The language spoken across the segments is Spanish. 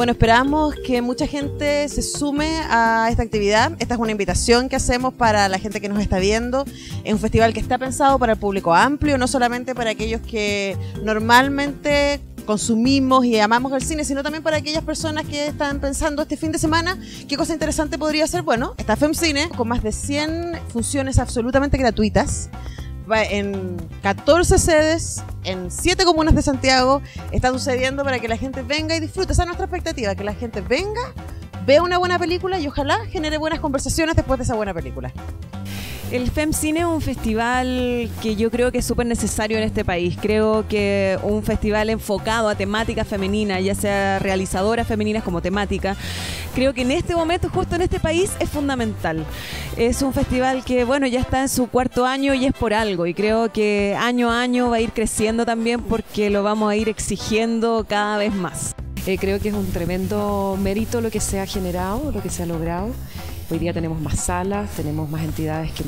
Bueno, esperamos que mucha gente se sume a esta actividad. Esta es una invitación que hacemos para la gente que nos está viendo. Es un festival que está pensado para el público amplio, no solamente para aquellos que normalmente consumimos y amamos el cine, sino también para aquellas personas que están pensando este fin de semana qué cosa interesante podría ser. Bueno, está FemCine con más de 100 funciones absolutamente gratuitas en 14 sedes, en 7 comunas de Santiago. Está sucediendo para que la gente venga y disfrute. Esa es nuestra expectativa, que la gente venga, vea una buena película y ojalá genere buenas conversaciones después de esa buena película. El FemCine es un festival que yo creo que es súper necesario en este país. Creo que un festival enfocado a temática femenina, ya sea realizadoras femeninas como temática, creo que en este momento, justo en este país, es fundamental. Es un festival que, bueno, ya está en su 4º año y es por algo. Y creo que año a año va a ir creciendo también porque lo vamos a ir exigiendo cada vez más. Creo que es un tremendo mérito lo que se ha generado, lo que se ha logrado. Hoy día tenemos más salas, tenemos más entidades que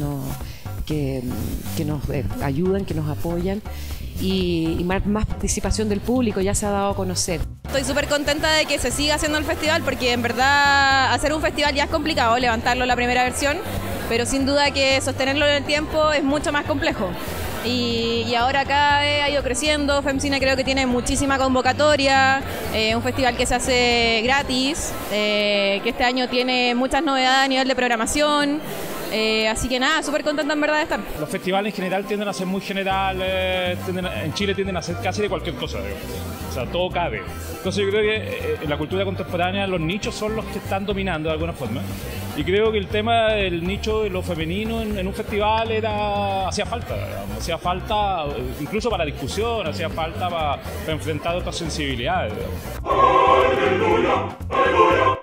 nos ayudan, que nos apoyan y más participación del público, ya se ha dado a conocer. Estoy súper contenta de que se siga haciendo el festival porque en verdad hacer un festival ya es complicado, levantarlo la primera versión, pero sin duda que sostenerlo en el tiempo es mucho más complejo. Y ahora cada vez ha ido creciendo. FemCine creo que tiene muchísima convocatoria, un festival que se hace gratis, que este año tiene muchas novedades a nivel de programación. Así que nada, súper contenta en verdad de estar. Los festivales en general tienden a ser muy generales, en Chile tienden a ser casi de cualquier cosa, digamos. O sea, todo cabe. Entonces yo creo que en la cultura contemporánea los nichos son los que están dominando de alguna forma. Y creo que el tema del nicho de lo femenino en un festival hacía falta, digamos. Hacía falta incluso para la discusión, hacía falta para enfrentar otras sensibilidades, digamos. ¡Aleluya! ¡Aleluya!